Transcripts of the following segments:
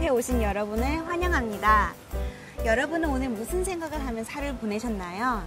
카페에 오신 여러분을 환영합니다. 여러분은 오늘 무슨 생각을 하면서 하루를 보내셨나요?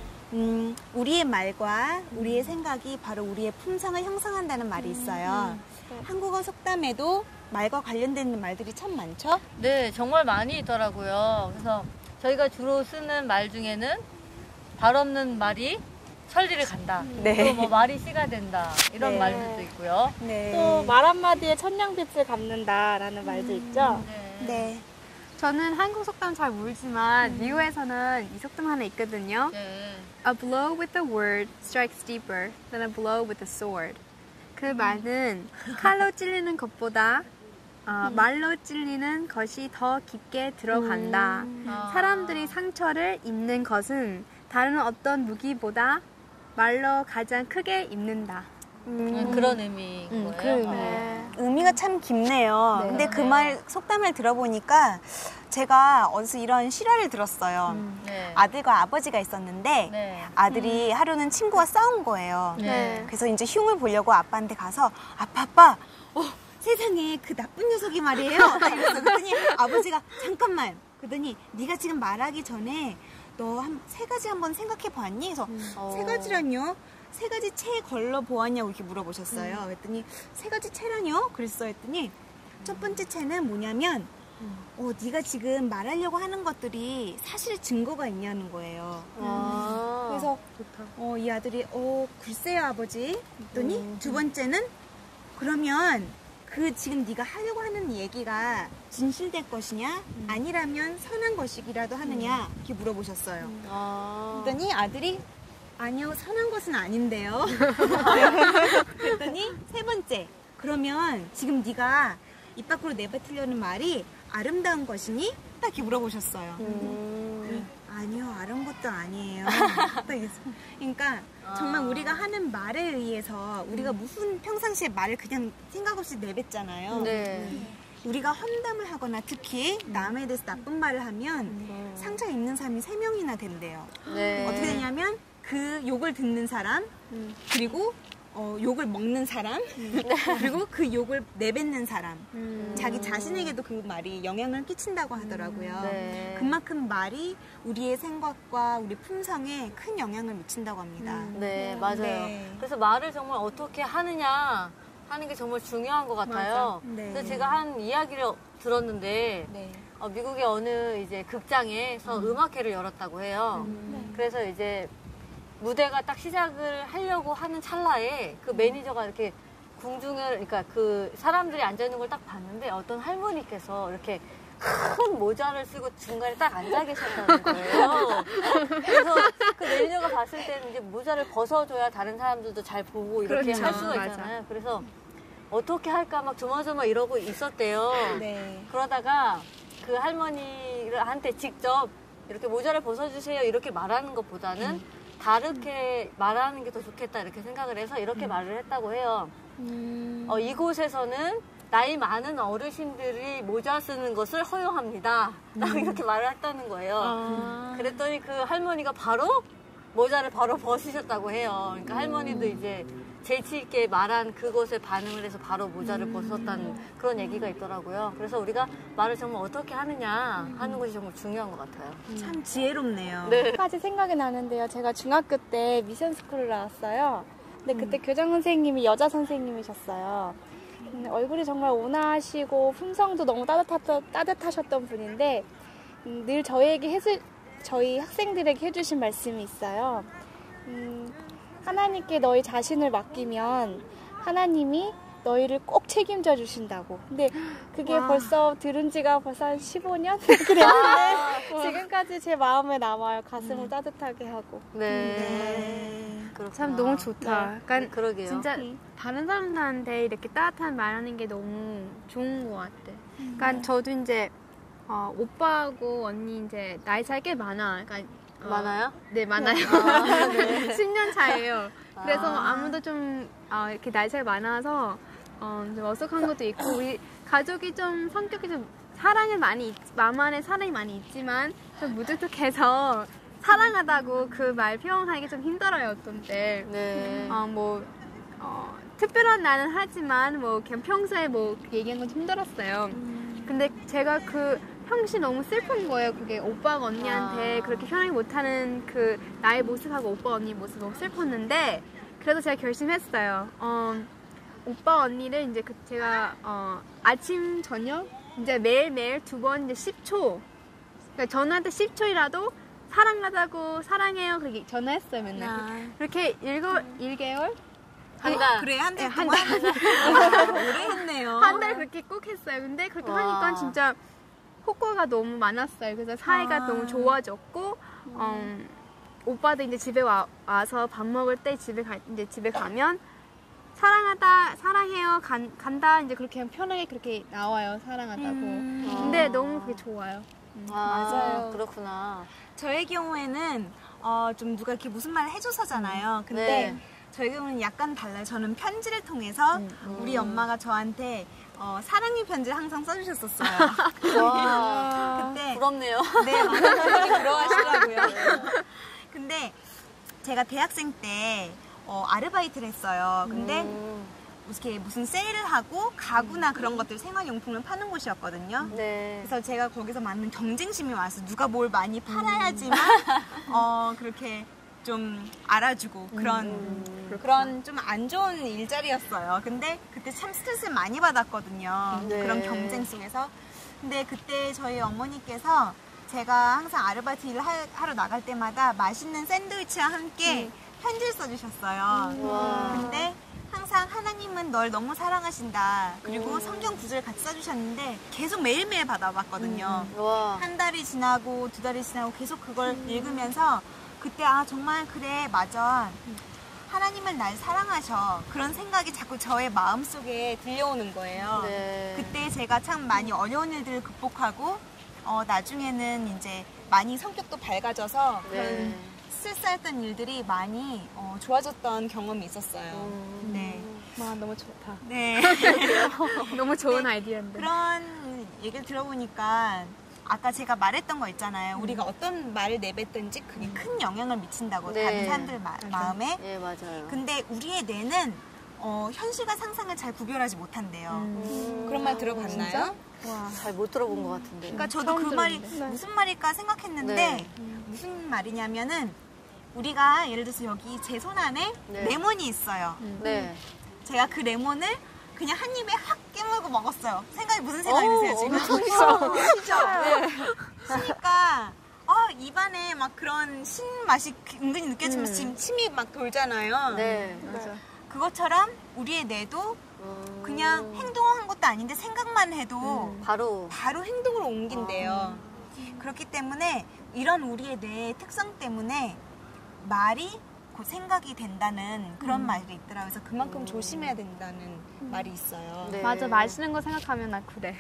우리의 말과 우리의 생각이 바로 우리의 품성을 형성한다는 말이 있어요. 한국어 속담에도 말과 관련된 말들이 참 많죠? 네, 정말 많이 있더라고요. 그래서 저희가 주로 쓰는 말 중에는 발 없는 말이 천리를 간다. 네. 또 뭐 말이 씨가 된다. 이런 네. 말들도 있고요. 네. 또 말 한마디에 천냥빛을 갚는다라는 말도 있죠. 네. 저는 한국 속담 잘 모르지만 미국에서는 이 속담 하나 있거든요. 네. A blow with a word strikes deeper than a blow with a sword. 그 말은 칼로 찔리는 것보다 말로 찔리는 것이 더 깊게 들어간다. 사람들이 상처를 입는 것은 다른 어떤 무기보다 말로 가장 크게 입는다. 그런 의미인 거예요. 그런 의미예요. 의미가 참 깊네요. 네. 근데 그 말 속담을 들어보니까 제가 어디서 이런 실화를 들었어요. 네. 아들과 아버지가 있었는데 네. 아들이 하루는 친구와 싸운 거예요. 네. 그래서 이제 흉을 보려고 아빠한테 가서 아빠, 세상에 그 나쁜 녀석이 말이에요. 딱 이랬어. 그랬더니 아버지가 잠깐만. 그러더니 네가 지금 말하기 전에 너 세 가지 한번 생각해 보았니? 그래서 세 가지라뇨? 세 가지 채 걸러 보았냐고 이렇게 물어보셨어요. 그랬더니 세 가지 채라뇨? 그랬어. 했더니 첫 번째 채는 뭐냐면 네가 지금 말하려고 하는 것들이 사실 증거가 있냐는 거예요. 그래서 이 아들이 글쎄요 아버지 했더니 두 번째는 그러면 그 지금 네가 하려고 하는 얘기가 진실될 것이냐 아니라면 선한 것이기라도 하느냐 이렇게 물어보셨어요. 그랬더니 아들이 아니요 선한 것은 아닌데요. 그랬더니 세 번째 그러면 지금 네가 입 밖으로 내뱉으려는 말이 아름다운 것이니? 딱 이렇게 물어보셨어요. 아니요 아름다운 것도 아니에요. 딱 이랬어요. 그러니까 정말 우리가 하는 말에 의해서 우리가 무슨 평상시에 말을 그냥 생각 없이 내뱉잖아요. 네. 우리가 험담을 하거나 특히 남에 대해서 나쁜 말을 하면 상처 입는 사람이 3명이나 된대요. 네. 어떻게 되냐면 그 욕을 듣는 사람 그리고 욕을 먹는 사람 그리고 그 욕을 내뱉는 사람 자기 자신에게도 그 말이 영향을 끼친다고 하더라고요. 네. 그만큼 말이 우리의 생각과 우리 품성에 큰 영향을 미친다고 합니다. 네, 맞아요. 네. 그래서 말을 정말 어떻게 하느냐 하는 게 정말 중요한 것 같아요. 네. 그래서 제가 한 이야기를 들었는데 네. 미국의 어느 이제 극장에서 음악회를 열었다고 해요. 그래서 이제 무대가 딱 시작을 하려고 하는 찰나에 그 매니저가 이렇게 그러니까 그 사람들이 앉아있는 걸 딱 봤는데 어떤 할머니께서 이렇게 큰 모자를 쓰고 중간에 딱 앉아 계셨다는 거예요. 그래서 그 매니저가 봤을 때는 이제 모자를 벗어줘야 다른 사람들도 잘 보고 이렇게 그렇죠. 할 수가 맞아. 있잖아요. 그래서 어떻게 할까 막 조마조마 이러고 있었대요. 네. 그러다가 그 할머니한테 직접 이렇게 모자를 벗어주세요 이렇게 말하는 것보다는 다르게 말하는 게 더 좋겠다 이렇게 생각을 해서 이렇게 말을 했다고 해요. 이곳에서는 나이 많은 어르신들이 모자 쓰는 것을 허용합니다. 딱 이렇게 말을 했다는 거예요. 그랬더니 그 할머니가 바로 모자를 바로 벗으셨다고 해요. 그러니까 할머니도 이제 재치 있게 말한 그것에 반응을 해서 바로 모자를 벗었다는 그런 얘기가 있더라고요. 그래서 우리가 말을 정말 어떻게 하느냐 하는 것이 정말 중요한 것 같아요. 참 지혜롭네요. 네. 한 가지 생각이 나는데요. 제가 중학교 때 미션 스쿨을 나왔어요. 근데 그때 교장 선생님이 여자 선생님이셨어요. 얼굴이 정말 온화하시고 품성도 너무 따뜻하셨던 분인데 늘 저희 학생들에게 해주신 말씀이 있어요. 하나님께 너희 자신을 맡기면 하나님이 너희를 꼭 책임져 주신다고. 근데 그게 벌써 들은 지가 벌써 한 15년? 그랬는데 지금까지 제 마음에 남아요. 가슴을 따뜻하게 하고. 네. 그렇구나. 참 너무 좋다. 약간 그러게요. 진짜 다른 사람들한테 이렇게 따뜻한 말하는 게 너무 좋은 것 같아. 그러니까 저도 이제 오빠하고 언니 이제 나이 차이 꽤 많아. 그러니까 많아요? 네, 많아요. 네. 10년 차예요. 그래서 아무도 좀 이렇게 나이 차이 많아서 좀 어색한 것도 있고 우리 가족이 좀 성격이 좀 마음안에 사랑이 많이 있지만 좀 무뚝뚝해서 사랑하다고 그 말 표현하기 좀 힘들어요, 어떤 때. 네. 특별한 날은 하지만 그냥 평소에 얘기하는 건 좀 힘들었어요. 근데 제가 그 형씨 너무 슬픈 거예요. 그게 오빠가 언니한테 그렇게 편하게 못하는 그 나의 모습하고 오빠 언니 모습 너무 슬펐는데 그래서 제가 결심했어요. 오빠 언니를 이제 제가 아침 저녁 이제 매일매일 2번 이제 10초 그러니까 전화한테 10초이라도 사랑하다고 사랑해요 그렇게 전화했어요 맨날. 그렇게 1개월 한 달. 그래, 한 달 한 동안? 오래 했네요. 한 달 그렇게 꼭 했어요. 근데 그렇게 하니까 진짜 효과가 너무 많았어요. 그래서 사이가 너무 좋아졌고, 오빠도 이제 집에 와서 밥 먹을 때 이제 집에 가면 사랑하다, 사랑해요, 간다 이제 그렇게 하면 편하게 그렇게 나와요. 사랑하다고. 근데 너무 그게 좋아요. 맞아요. 그렇구나. 저의 경우에는 좀 누가 이렇게 무슨 말을 해줘서잖아요. 근데 네. 저희 경우는 약간 달라요. 저는 편지를 통해서 우리 엄마가 저한테 사랑의 편지를 항상 써주셨었어요. 와. 그때 부럽네요. 네, 많은 분들이 부러워하시더라고요. 근데 제가 대학생 때 아르바이트를 했어요. 근데 이렇게 무슨 세일을 하고 가구나 그런 것들 생활용품을 파는 곳이었거든요. 네. 그래서 제가 거기서 많은 경쟁심이 와서 누가 뭘 많이 팔아야지만 그렇게 좀 알아주고 그런 좀 안 좋은 일자리였어요. 근데 그때 참 스트레스를 많이 받았거든요. 네. 그런 경쟁 속에서. 근데 그때 저희 어머니께서 제가 항상 아르바이트 일을 하러 나갈 때마다 맛있는 샌드위치와 함께 편지를 써주셨어요. 와. 근데 항상 하나님은 널 너무 사랑하신다. 그리고 성경 구절 같이 써주셨는데 계속 매일매일 받아봤거든요. 와. 한 달이 지나고 2달이 지나고 계속 그걸 읽으면서 그때 정말 그래 맞아. 하나님은 날 사랑하셔. 그런 생각이 자꾸 저의 마음속에 들려오는 거예요. 네. 그때 제가 참 많이 어려운 일들을 극복하고 나중에는 이제 많이 성격도 밝아져서 그런 스트레스했던 일들이 많이 좋아졌던 경험이 있었어요. 네. 와, 너무 좋다. 네. 너무 좋은 아이디어인데. 그런 얘기를 들어보니까 아까 제가 말했던 거 있잖아요. 우리가 어떤 말을 내뱉든지 그게 큰 영향을 미친다고 네. 다른 사람들 마음에. 네, 맞아요. 근데 우리의 뇌는 현실과 상상을 잘 구별하지 못한대요. 그런 말 들어봤나요? 잘 못 들어본 것 같은데. 그러니까 저도 그 말이 무슨 말일까 생각했는데 네. 무슨 말이냐면은 우리가 예를 들어서 여기 제 손 안에 네. 레몬이 있어요. 네. 제가 그 레몬을 그냥 한 입에 확 깨물고 먹었어요. 무슨 생각이 드세요 지금? 시죠? 네. 그러니까 입안에 막 그런 신맛이 은근히 느껴지면서 지금 침이 막 돌잖아요. 네. 맞아. 그것처럼 우리의 뇌도 그냥 행동한 것도 아닌데 생각만 해도 바로. 행동으로 옮긴대요. 그렇기 때문에 이런 우리의 뇌의 특성 때문에 말이 곧 생각이 된다는 그런 말이 있더라고요. 그래서 그만큼 조심해야 된다는 말이 있어요. 네. 맞아, 맛있는 거 생각하면 나 그래.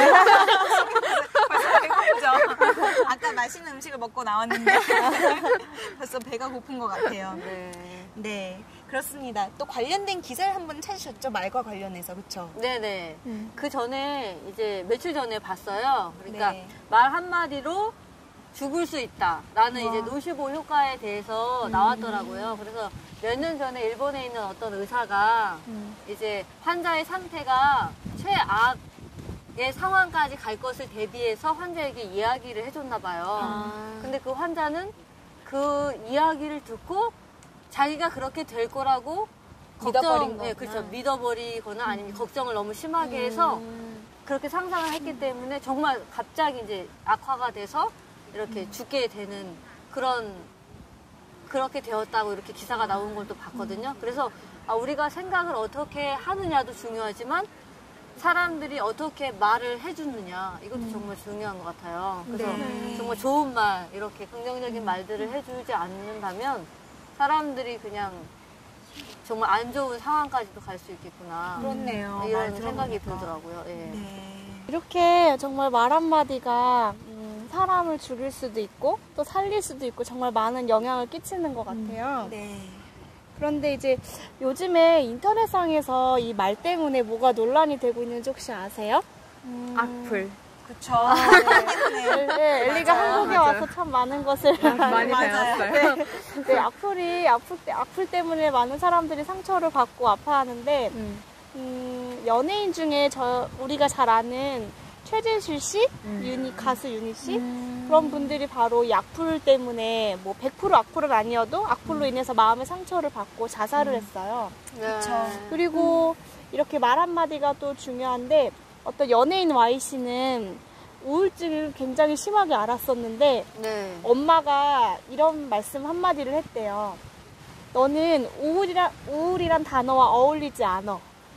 벌써 배고프죠? 아까 맛있는 음식을 먹고 나왔는데 벌써 배가 고픈 것 같아요. 네. 네, 그렇습니다. 또 관련된 기사를 한번 찾으셨죠? 말과 관련해서, 그렇죠? 네네. 그 전에 이제 며칠 전에 봤어요. 그러니까 네. 말 한마디로 죽을 수 있다라는 이제 노시보 효과에 대해서 나왔더라고요. 그래서 몇 년 전에 일본에 있는 어떤 의사가 이제 환자의 상태가 최악의 상황까지 갈 것을 대비해서 환자에게 이야기를 해줬나 봐요. 근데 그 환자는 그 이야기를 듣고 자기가 그렇게 될 거라고 믿어버린 거구나. 그렇죠. 믿어버리거나 아니면 걱정을 너무 심하게 해서 그렇게 상상을 했기 때문에 정말 갑자기 이제 악화가 돼서 이렇게 죽게 되는 그렇게 되었다고 이렇게 기사가 나온 걸 또 봤거든요. 그래서 우리가 생각을 어떻게 하느냐도 중요하지만 사람들이 어떻게 말을 해주느냐 이것도 정말 중요한 것 같아요. 그래서 정말 좋은 말, 이렇게 긍정적인 말들을 해주지 않는다면 사람들이 그냥 정말 안 좋은 상황까지도 갈 수 있겠구나. 그렇네요. 이런 생각이 들더라고요. 예. 네. 이렇게 정말 말 한마디가 사람을 죽일 수도 있고 또 살릴 수도 있고 정말 많은 영향을 끼치는 것 같아요. 네. 그런데 이제 요즘에 인터넷상에서 이 말 때문에 뭐가 논란이 되고 있는지 혹시 아세요? 악플. 그쵸. 네. 네, 엘리가 한국에 와서 참 많은 것을 많이 배웠어요. 네, 악플 때문에 많은 사람들이 상처를 받고 아파하는데 연예인 중에 우리가 잘 아는 최진실 씨, 가수 유니 씨 그런 분들이 바로 이 악플 때문에 뭐 100% 악플은 아니어도 악플로 인해서 마음의 상처를 받고 자살을 했어요. 그렇죠. 그리고 이렇게 말 한마디가 또 중요한데 어떤 연예인 Y씨는 우울증을 굉장히 심하게 앓았었는데 네. 엄마가 이런 말씀 한마디를 했대요. 너는 우울이란 단어와 어울리지 않아.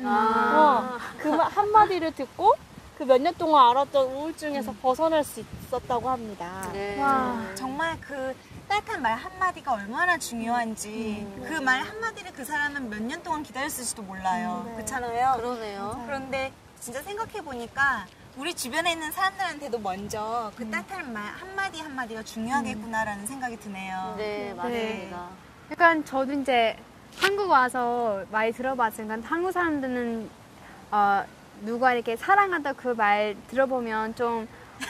그 한마디를 듣고 그 몇 년 동안 앓았던 우울증에서 벗어날 수 있었다고 합니다. 네. 정말 그 따뜻한 말 한마디가 얼마나 중요한지 그 말 한마디를 그 사람은 몇 년 동안 기다렸을지도 몰라요. 그렇잖아요. 그러네요. 그런데 진짜 생각해보니까 우리 주변에 있는 사람들한테도 먼저 그 따뜻한 말 한마디 한마디가 중요하겠구나라는 생각이 드네요. 네, 맞습니다. 약간 저도 이제 한국 와서 많이 들어봤으니까 한국 사람들은 누가 이렇게 사랑한다 그 말 들어보면 좀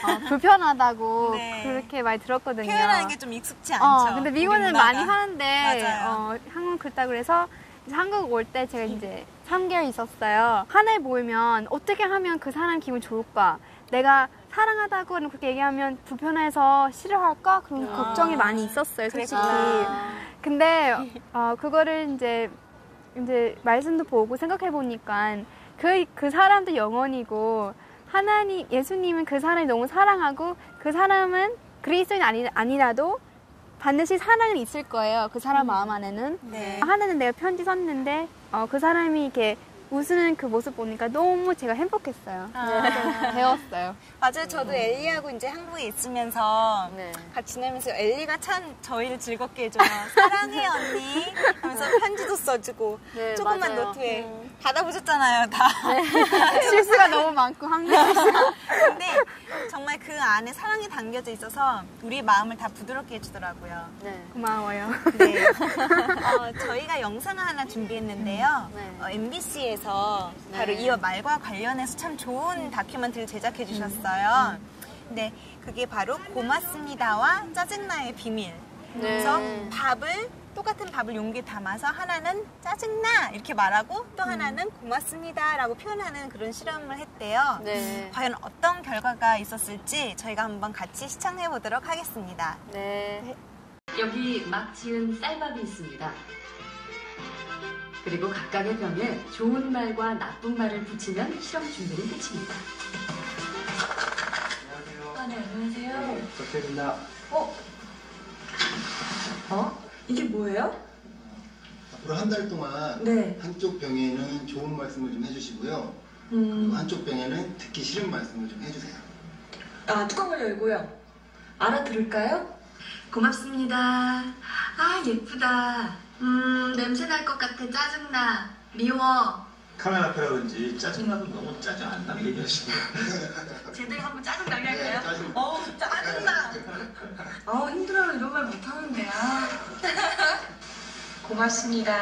불편하다고 네. 그렇게 많이 들었거든요. 표현하는 게 좀 익숙치 않죠. 근데 미국은 우리 많이 문화가. 하는데 맞아요. 한국 그렇다 그래서 이제 한국 올 때 제가 이제 3개월 있었어요. 하나에 모이면 어떻게 하면 그 사람 기분 좋을까? 내가 사랑하다고 그렇게 얘기하면 불편해서 싫어할까? 그런 걱정이 많이 있었어요, 솔직히. 근데 그거를 이제 말씀도 보고 생각해 보니까 그 사람도 영혼이고 하나님 예수님은 그 사람이 너무 사랑하고 그 사람은 그리스도인 아니라도 반드시 사랑은 있을 거예요. 그 사람 마음 안에는. 네. 하나는 내가 편지 썼는데 그 사람이 이렇게 웃는 그 모습 보니까 너무 제가 행복했어요. 그래서 배웠어요. 맞아요. 저도 엘리하고 이제 한국에 있으면서 네. 같이 지내면서 엘리가 참 저희를 즐겁게 해줘요. 사랑해 언니 하면서 편지도 써주고 네, 조그만 맞아요. 노트에 받아보셨잖아요 다. 실수가 너무 많고 한국에서. 근데 정말 그 안에 사랑이 담겨져 있어서 우리 마음을 다 부드럽게 해주더라고요. 네. 고마워요. 네. 저희가 영상을 하나 준비했는데요. 네. MBC에서 바로 네. 이 말과 관련해서 참 좋은 다큐멘터리를 제작해 주셨어요. 네, 그게 바로 고맙습니다와 짜증나의 비밀. 그래서 똑같은 밥을 용기에 담아서 하나는 짜증나 이렇게 말하고 또 하나는 고맙습니다라고 표현하는 그런 실험을 했대요. 네. 과연 어떤 결과가 있었을지 저희가 한번 같이 시청해 보도록 하겠습니다. 네. 여기 막 지은 쌀밥이 있습니다. 그리고 각각의 병에 좋은 말과 나쁜 말을 붙이면 실험 준비는 끝입니다. 네, 안녕하세요. 좋습니다. 이게 뭐예요? 앞으로 한 달 동안 네. 한쪽 병에는 좋은 말씀을 좀 해주시고요. 그리고 한쪽 병에는 듣기 싫은 말씀을 좀 해주세요. 뚜껑을 열고요. 알아들을까요? 고맙습니다. 예쁘다. 냄새 날 것 같아. 짜증나. 미워. 카메라 앞이라든지 짜증나도 너무 짜증 안 나게 얘기하시네요. 제대로 한번 짜증 나게 할까요? 짜증나. 짜증나. 힘들어요. 이런 말 못하는데. 고맙습니다.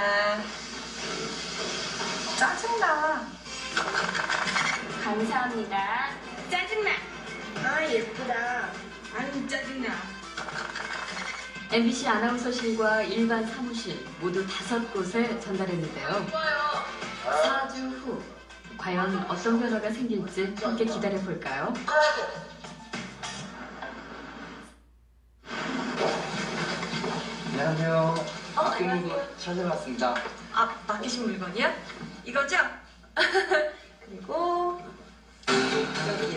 짜증나. 감사합니다. 짜증나. 예쁘다. 짜증나. MBC 아나운서실과 일반 사무실 모두 5곳에 전달했는데요. 4주 후 과연 어떤 변화가 생길지 함께 기다려볼까요? 안녕하세요. 학교물건 찾아왔습니다. 맡기신 물건이요? 이거죠? 그리고 여기요.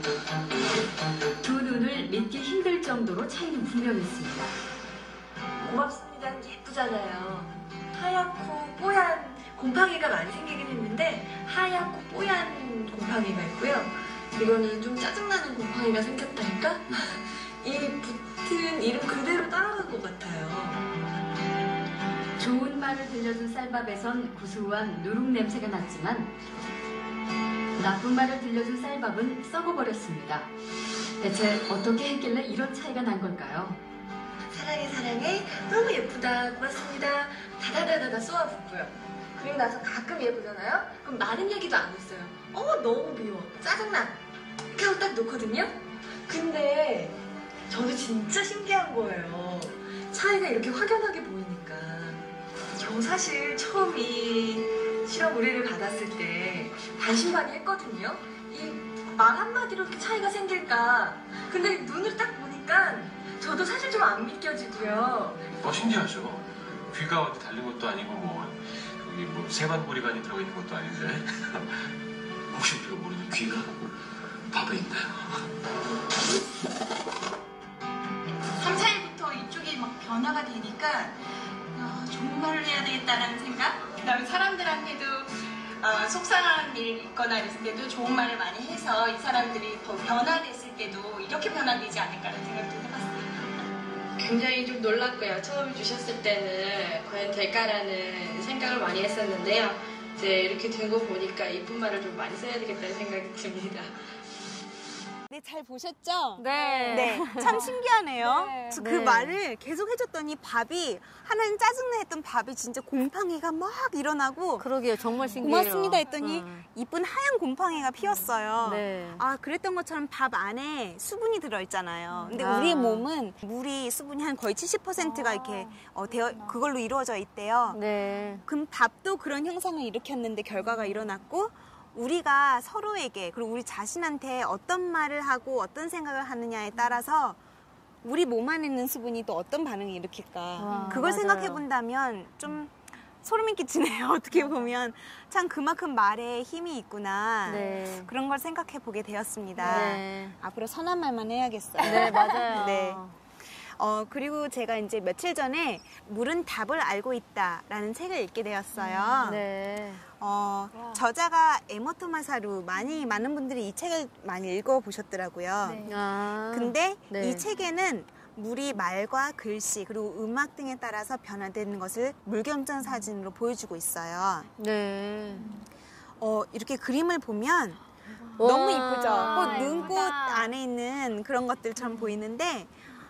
두 눈을 믿기 힘들 정도로 차이는 분명했습니다. 고맙습니다. 예쁘잖아요. 하얗고 뽀얀 곰팡이가 많이 생기긴 했는데 하얗고 뽀얀 곰팡이가 있고요. 이거는 좀 짜증나는 곰팡이가 생겼다니까? 이 붙은 이름 그대로 따라간 것 같아요. 좋은 말을 들려준 쌀밥에선 구수한 누룩 냄새가 났지만 나쁜 말을 들려준 쌀밥은 썩어버렸습니다. 대체 어떻게 했길래 이런 차이가 난 걸까요? 사랑해 사랑해 너무 예쁘다 고맙습니다 다다다다다 쏘아붙고요. 그리고 나서 가끔 얘 보잖아요. 그럼 많은 얘기도 안 했어요. 너무 미워 짜증나 이렇게 하고 딱 놓거든요. 근데 저도 진짜 신기한 거예요. 차이가 이렇게 확연하게 보이니까. 저 사실 처음 이 실험 의뢰를 받았을 때 반신반의했거든요. 이 말 한마디로 이렇게 차이가 생길까. 근데 눈으로 딱 보니까 저도 사실 좀 안 믿겨지고요. 신기하죠. 귀가 어디 달린 것도 아니고 여기 세관보리관이 들어있는 것도 아닌데 혹시 우리가 모르는 귀가 바로 있나요? 3, 4일부터 이쪽이 막 변화가 되니까 좋은 말을 해야 되겠다라는 생각? 그다음에 사람들한테도 속상한 일 있거나 이랬을 때도 좋은 말을 많이 해서 이 사람들이 더 변화됐을 때도 이렇게 변화되지 않을까라는 생각도 해봤어요. 굉장히 좀 놀랐고요. 처음에 주셨을 때는 과연 될까라는 생각을 많이 했었는데요. 이제 이렇게 된 거 보니까 이쁜 말을 좀 많이 써야 되겠다는 생각이 듭니다. 네, 잘 보셨죠? 네. 네, 참 신기하네요. 네. 그 네. 말을 계속 해줬더니 밥이 하나는 짜증나 했던 밥이 진짜 곰팡이가 막 일어나고 그러게요. 정말 신기해요. 고맙습니다 했더니 이쁜 하얀 곰팡이가 피었어요. 네. 그랬던 것처럼 밥 안에 수분이 들어있잖아요. 근데 아. 우리의 몸은 물이 수분이 한 거의 70%가 이렇게 그걸로 이루어져 있대요. 네. 그럼 밥도 그런 현상을 일으켰는데 결과가 일어났고 우리가 서로에게 그리고 우리 자신한테 어떤 말을 하고 어떤 생각을 하느냐에 따라서 우리 몸 안에 있는 수분이 또 어떤 반응을 일으킬까 그걸 맞아요. 생각해 본다면 좀 소름이 끼치네요. 어떻게 보면 참 그만큼 말에 힘이 있구나 네. 그런 걸 생각해 보게 되었습니다. 네. 앞으로 선한 말만 해야겠어요. 네, 맞아요. 네. 그리고 제가 이제 며칠 전에 물은 답을 알고 있다라는 책을 읽게 되었어요. 네. 저자가 에모토 마사루 많은 분들이 이 책을 많이 읽어보셨더라고요. 네. 근데 네. 이 책에는 물이 말과 글씨 그리고 음악 등에 따라서 변화되는 것을 물결점 사진으로 보여주고 있어요. 네. 이렇게 그림을 보면 와. 너무 이쁘죠? 꽃, 눈꽃 예쁘다. 안에 있는 그런 것들처럼 보이는데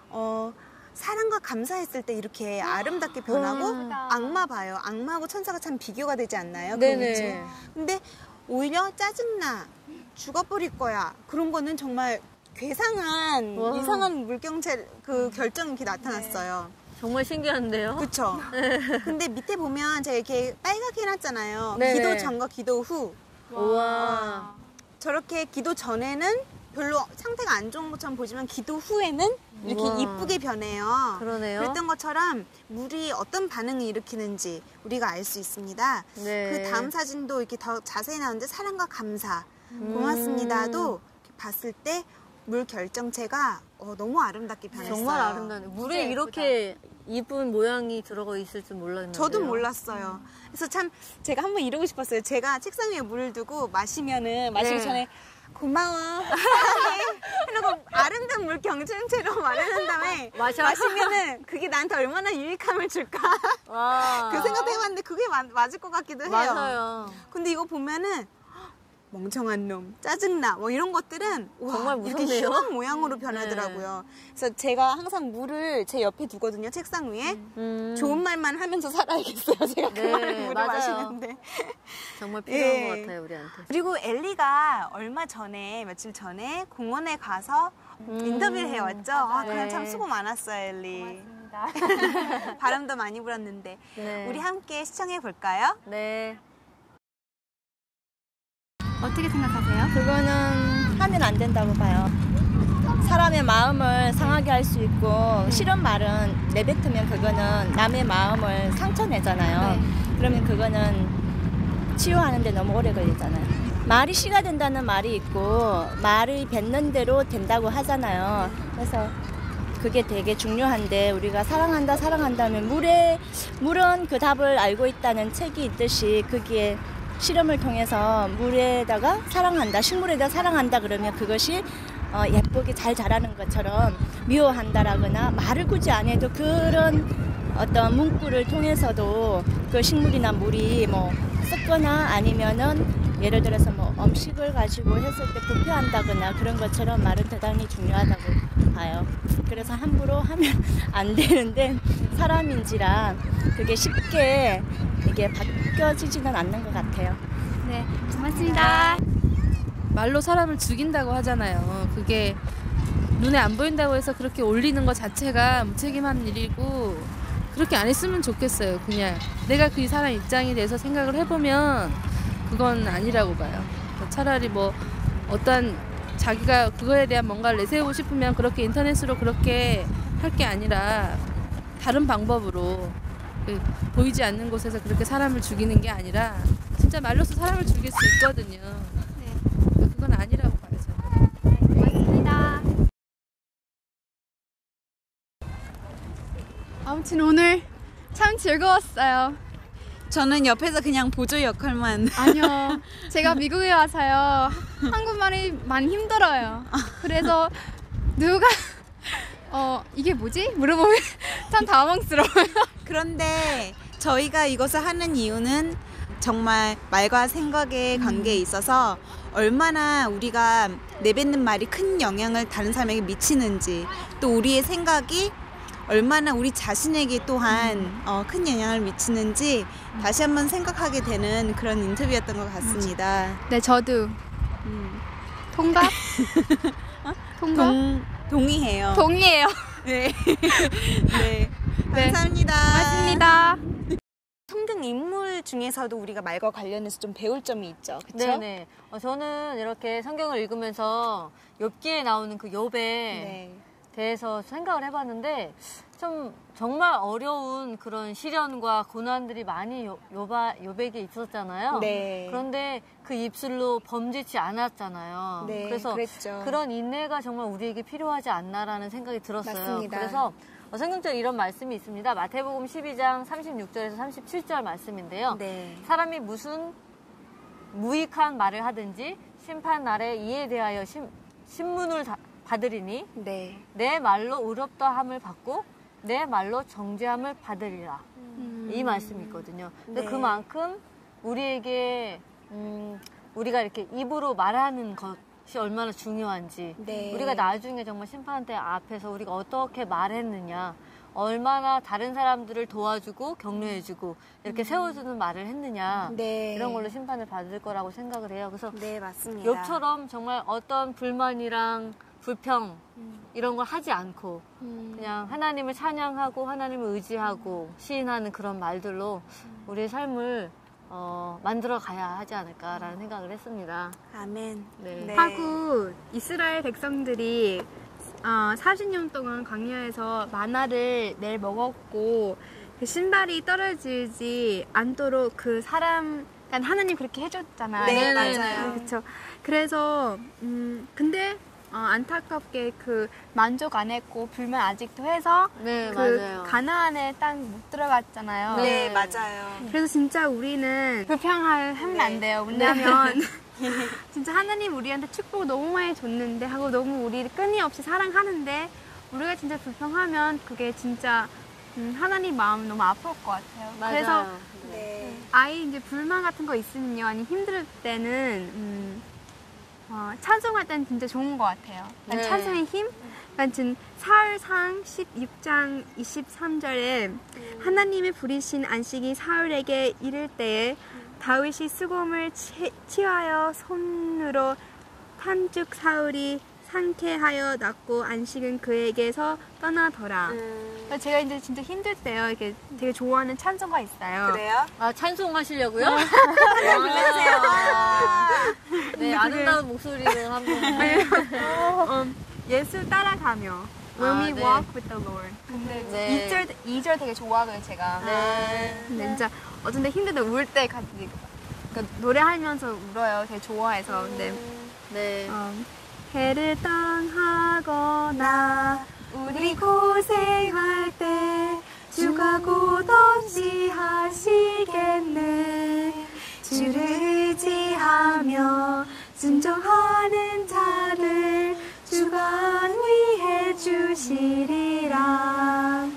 사랑과 감사했을 때 이렇게 아름답게 변하고 악마 봐요. 악마하고 천사가 참 비교가 되지 않나요? 네네. 근데 오히려 짜증나, 죽어버릴 거야. 그런 거는 정말 괴상한 와. 이상한 물경체 그 결정이 이렇게 나타났어요. 정말 신기한데요? 그렇죠. 근데 밑에 보면 제가 이렇게 빨갛게 해놨잖아요. 네네. 기도 전과 기도 후. 우와. 저렇게 기도 전에는 별로 상태가 안 좋은 것처럼 보지만 기도 후에는 이렇게 우와. 이쁘게 변해요. 그러네요. 그랬던 것처럼 물이 어떤 반응을 일으키는지 우리가 알 수 있습니다. 네. 그 다음 사진도 이렇게 더 자세히 나오는데 사랑과 감사, 고맙습니다도 이렇게 봤을 때 물 결정체가 너무 아름답게 변했어요. 정말 아름다네. 물에 이렇게 이쁜 모양이 들어가 있을 줄 몰랐는데. 저도 몰랐어요. 그래서 참 제가 한번 이러고 싶었어요. 제가 책상 위에 물을 두고 마시기 네. 전에 고마워, 사랑해. 이러고 아름다운 물 경쟁체로 말해놓은 다음에 마셔. 마시면은 그게 나한테 얼마나 유익함을 줄까 와. 그 생각도 해봤는데 그게 맞을 것 같기도 해요. 맞아요. 근데 이거 보면은 멍청한 놈, 짜증나 뭐 이런 것들은 와, 정말 이렇게 무섭네요. 흉한 모양으로 변하더라고요. 그래서 제가 항상 물을 제 옆에 두거든요. 책상 위에. 좋은 말만 하면서 살아야겠어요. 제가 그 네, 물을 맞아요. 마시는데. 정말 필요한 예. 것 같아요, 우리한테. 그리고 엘리가 며칠 전에 공원에 가서 인터뷰를 해왔죠. 그냥 참 수고 많았어요, 엘리. 바람도 많이 불었는데. 네. 우리 함께 시청해 볼까요? 네. 어떻게 생각하세요? 그거는 하면 안 된다고 봐요. 사람의 마음을 상하게 할 수 있고 싫은 말은 내뱉으면 그거는 남의 마음을 상처내잖아요. 그러면 그거는 치유하는데 너무 오래 걸리잖아요. 말이 씨가 된다는 말이 있고 말을 뱉는 대로 된다고 하잖아요. 그래서 그게 되게 중요한데 우리가 사랑한다면 물은 그 답을 알고 있다는 책이 있듯이 그게 실험을 통해서 물에다가 사랑한다, 식물에다가 사랑한다 그러면 그것이 예쁘게 잘 자라는 것처럼 미워한다라거나 말을 굳이 안 해도 그런 어떤 문구를 통해서도 그 식물이나 물이 뭐 썩거나 아니면은 예를 들어서 뭐 음식을 가지고 했을 때 부패한다거나 그런 것처럼 말은 대단히 중요하다고 봐요. 그래서 함부로 하면 안 되는데 사람인지라 그게 쉽게 이게 바뀌어지지는 않는 것 같아요. 네, 고맙습니다. 말로 사람을 죽인다고 하잖아요. 그게 눈에 안 보인다고 해서 그렇게 올리는 것 자체가 무책임한 일이고 그렇게 안 했으면 좋겠어요. 그냥 내가 그 사람 입장이 돼서 생각을 해보면 그건 아니라고 봐요. 차라리 뭐 어떠한 자기가 그거에 대한 뭔가를 내세우고 싶으면 그렇게 인터넷으로 그렇게 할 게 아니라 다른 방법으로 보이지 않는 곳에서 그렇게 사람을 죽이는 게 아니라 진짜 말로써 사람을 죽일 수 있거든요. 그건 아니라고 봐요, 저는. 맞습니다. 아무튼 오늘 참 즐거웠어요. 저는 옆에서 그냥 보조 역할만. 아니요. 제가 미국에 와서요. 한국말이 많이 힘들어요. 그래서 누가 이게 뭐지? 물어보면 참 당황스러워요. 그런데 저희가 이것을 하는 이유는 정말 말과 생각의 관계에 있어서 얼마나 우리가 내뱉는 말이 큰 영향을 다른 사람에게 미치는지, 또 우리의 생각이 얼마나 우리 자신에게 또한 큰 영향을 미치는지 다시 한번 생각하게 되는 그런 인터뷰였던 것 같습니다. 네, 저도 통과? 통과? 동의해요. 동의해요. 네. 네. 감사합니다. 맞습니다. 성경 인물 중에서도 우리가 말과 관련해서 좀 배울 점이 있죠. 그렇죠? 네네. 저는 이렇게 성경을 읽으면서 욥기에 나오는 그 욥에 대해서 생각을 해봤는데 좀 정말 어려운 그런 시련과 고난들이 많이 욥에게 있었잖아요. 네. 그런데 그 입술로 범죄치 않았잖아요. 네, 그래서 그랬죠. 그런 인내가 정말 우리에게 필요하지 않나라는 생각이 들었어요. 맞습니다. 그래서 성경적으로 이런 말씀이 있습니다. 마태복음 12장 36절에서 37절 말씀인데요. 네. 사람이 무슨 무익한 말을 하든지 심판 날에 이에 대하여 신문을 받으리니 내 말로 의롭다 함을 받고 내 말로 정죄함을 받으리라. 이 말씀이 있거든요. 근데 그만큼 우리에게 우리가 이렇게 입으로 말하는 것이 얼마나 중요한지, 우리가 나중에 정말 심판대 앞에서 우리가 어떻게 말했느냐, 얼마나 다른 사람들을 도와주고 격려해주고 이렇게 세워주는 말을 했느냐, 이런 걸로 심판을 받을 거라고 생각을 해요. 그래서 맞습니다. 욥처럼 정말 어떤 불만이랑 불평 이런 걸 하지 않고 그냥 하나님을 찬양하고 하나님을 의지하고 시인하는 그런 말들로 우리의 삶을 만들어 가야 하지 않을까라는 생각을 했습니다. 아멘. 네. 하고 이스라엘 백성들이 40년 동안 광야에서 마나를 매일 먹었고 그 신발이 떨어지지 않도록 그 사람, 그러니까 하나님 그렇게 해줬잖아요. 네, 맞아요. 그렇죠. 그래서 근데 안타깝게 그 만족 안 했고 불만 아직도 해서 맞아요. 가나안에 땅 못 들어갔잖아요. 네, 맞아요. 그래서 진짜 우리는 불평하면 안 돼요. 왜냐면 진짜 하나님 우리한테 축복 너무 많이 줬는데 하고 너무 우리를 끊임없이 사랑하는데 우리가 진짜 불평하면 그게 진짜 하나님 마음 너무 아플 것 같아요. 맞아요. 그래서 아이 이제 불만 같은 거 있으면요, 아니 힘들 때는 찬송할 때는 진짜 좋은 것 같아요. 찬송의 힘? 사울상 16장 23절에 하나님의 부리신 안식이 사울에게 이를 때에 다윗이 수금을 취하여 손으로 탄죽 사울이 상쾌하여 낳고 안식은 그에게서 떠나더라. 제가 이제 진짜 힘들 때요, 이렇게 되게 좋아하는 찬송가 있어요. 그래요? 찬송하시려고요? 불러주세요. 네, 아름다운 목소리로 한번. 예수 따라가며 When we walk with the Lord. 근데 2절 되게 좋아하거든요, 제가. 근데 진짜 어쩐데 힘들 때 울 때 같이 노래하면서 울어요. 되게 좋아해서. 근데 해를 당하거나 우리 고생할 때 주가 곧 없이 하시겠네. 주를 의지하며 순종하는 자들 주가 안위해 주시리라.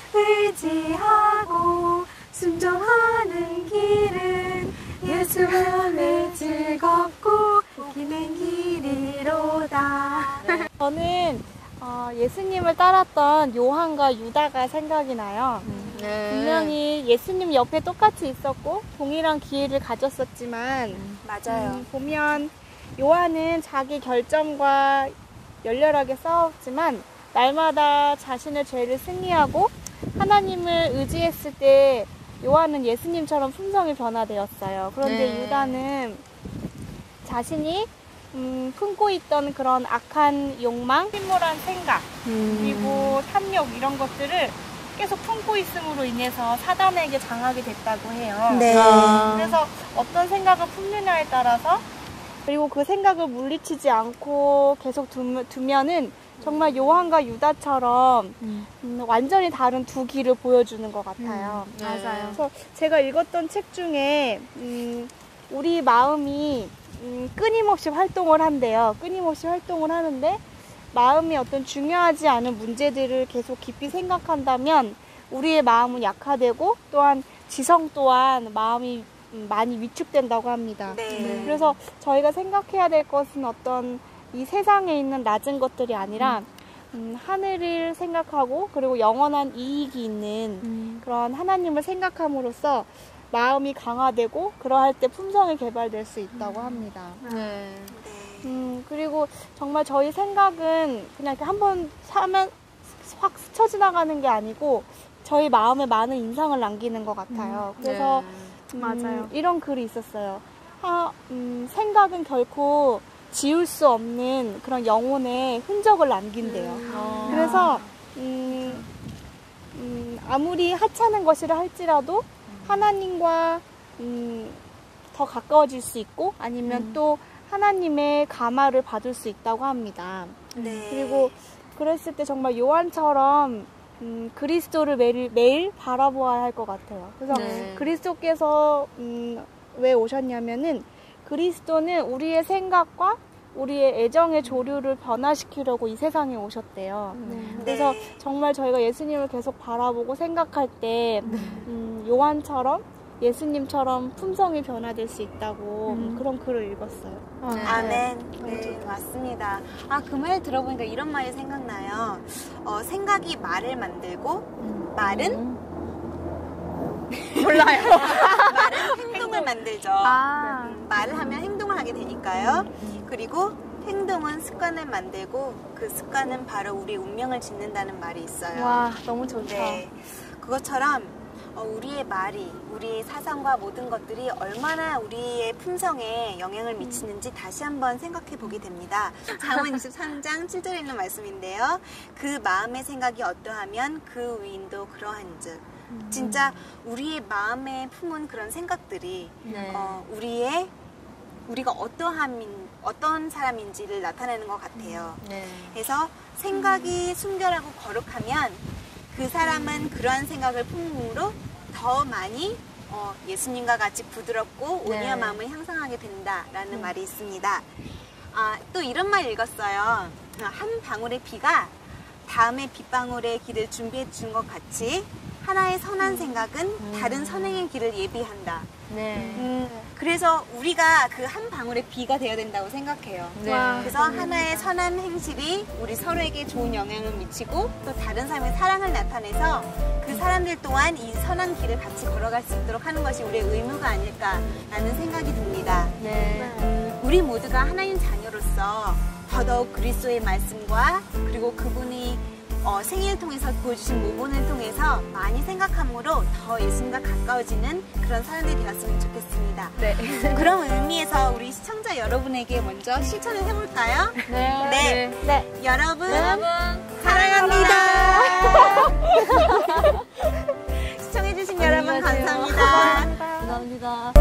의지하고 순종하는 길은 예수 안에 즐겁고 기는 길이로다. 저는 예수님을 따랐던 요한과 유다가 생각이 나요. 분명히 예수님 옆에 똑같이 있었고 동일한 기회를 가졌었지만 맞아요. 보면 요한은 자기 결점과 열렬하게 싸웠지만 날마다 자신의 죄를 승리하고 하나님을 의지했을 때 요한은 예수님처럼 품성이 변화되었어요. 그런데 유다는 자신이 품고 있던 그런 악한 욕망, 침몰한 생각, 그리고 탐욕 이런 것들을 계속 품고 있음으로 인해서 사단에게 장하게 됐다고 해요. 네. 그래서 어떤 생각을 품느냐에 따라서, 그리고 그 생각을 물리치지 않고 계속 두면은 정말 요한과 유다처럼 완전히 다른 두 길을 보여주는 것 같아요. 맞아요. 그래서 제가 읽었던 책 중에 우리 마음이 끊임없이 활동을 한대요. 끊임없이 활동을 하는데 마음이 어떤 중요하지 않은 문제들을 계속 깊이 생각한다면 우리의 마음은 약화되고 또한 지성 또한 마음이 많이 위축된다고 합니다. 네. 그래서 저희가 생각해야 될 것은 어떤 이 세상에 있는 낮은 것들이 아니라 하늘을 생각하고 그리고 영원한 이익이 있는 그런 하나님을 생각함으로써 마음이 강화되고 그러할 때 품성이 개발될 수 있다고 합니다. 네. 그리고 정말 저희 생각은 그냥 이렇게 한번 사면 확 스쳐 지나가는 게 아니고 저희 마음에 많은 인상을 남기는 것 같아요. 그래서 맞아요. 이런 글이 있었어요. 생각은 결코 지울 수 없는 그런 영혼의 흔적을 남긴대요. 그래서 아무리 하찮은 것이라 할지라도 하나님과 더 가까워질 수 있고 아니면 또 하나님의 감화를 받을 수 있다고 합니다. 네. 그리고 그랬을 때 정말 요한처럼 그리스도를 매일 바라보아야 할 것 같아요. 그래서 그리스도께서 왜 오셨냐면은 그리스도는 우리의 생각과 우리의 애정의 조류를 변화시키려고 이 세상에 오셨대요. 그래서 정말 저희가 예수님을 계속 바라보고 생각할 때 요한처럼 예수님처럼 품성이 변화될 수 있다고 그런 글을 읽었어요. 아멘. 네, 맞습니다. 그 말 들어보니까 이런 말이 생각나요. 생각이 말을 만들고 말은 몰라요. 말은 행동을 만들죠. 말을 하면 행동을 하게 되니까요. 그리고 행동은 습관을 만들고 그 습관은 바로 우리 운명을 짓는다는 말이 있어요. 와, 너무 좋다. 네. 그것처럼 우리의 말이, 우리의 사상과 모든 것들이 얼마나 우리의 품성에 영향을 미치는지 다시 한번 생각해 보게 됩니다. 잠언 23장 7절에 있는 말씀인데요. 그 마음의 생각이 어떠하면 그 위인도 그러한즉. 진짜 우리의 마음에 품은 그런 생각들이 우리가 어떤 사람인지를 나타내는 것 같아요. 그래서 생각이 순결하고 거룩하면 그 사람은 그러한 생각을 품음으로 더 많이 예수님과 같이 부드럽고 온유한 마음을 향상하게 된다라는 말이 있습니다. 또 이런 말 읽었어요. 한 방울의 비가 다음에 빗방울의 길을 준비해 준 것 같이 하나의 선한 생각은 다른 선행의 길을 예비한다. 그래서 우리가 그 한 방울의 비가 되어야 된다고 생각해요. 그래서 하나의 선한 행실이 우리 서로에게 좋은 영향을 미치고 또 다른 사람의 사랑을 나타내서 그 사람들 또한 이 선한 길을 같이 걸어갈 수 있도록 하는 것이 우리의 의무가 아닐까라는 생각이 듭니다. 우리 모두가 하나님 자녀로서 더더욱 그리스도의 말씀과 그리고 그분이 생일을 통해서 보여주신 모본을 통해서 많이 생각함으로 더 예수님과 가까워지는 그런 사람들이 되었으면 좋겠습니다. 그런 의미에서 우리 시청자 여러분에게 먼저 실천을 해볼까요? 네. 여러분 사랑합니다. 시청해주신 여러분 감사합니다. 감사합니다.